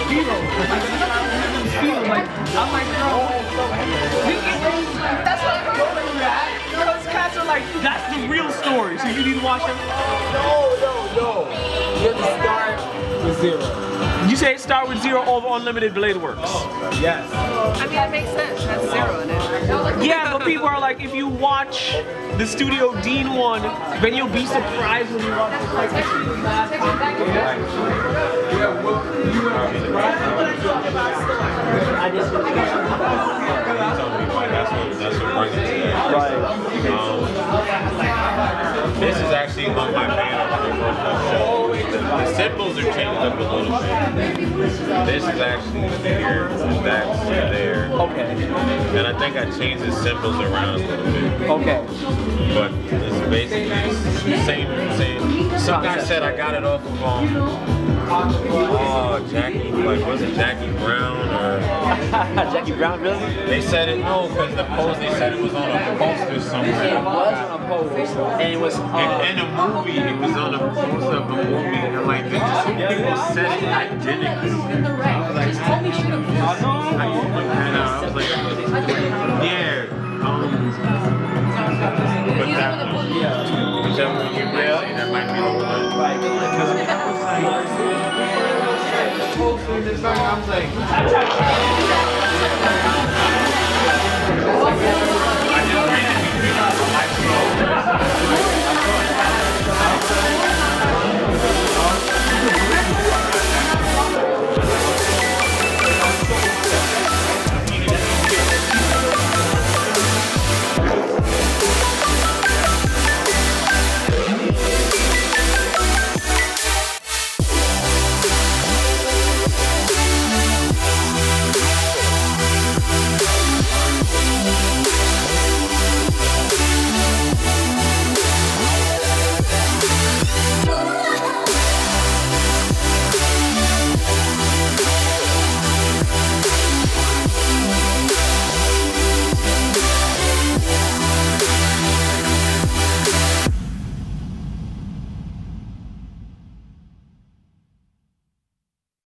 Speedo. Like, I'm like, bro, that's what I'm going through that. Those cats are like, that's the real story, so you need to watch them. No. You have to start with 0. You say start with 0 over Unlimited Blade Works. Yes. I mean, it makes sense. It has 0 in it. Yeah, but people are like, if you watch the Studio Dean one, then you'll be surprised when you watch the second. That's what brings it to that. This is actually one of my favorites shows. The symbols are changed up a little bit. This is actually here, that's there. Okay. And I think I changed the symbols around a little bit. Okay. But it's basically the same. Some guy said I got it off of Jackie, like was it Jackie Brown or Jackie Brown, really? They said it because the post they said it was on a poster somewhere. It was on a poster, and it was in a movie. It was on a poster of a movie, and like people said it identically. I was like, yeah. But that one, whichever one you play, that might be the one. I was like,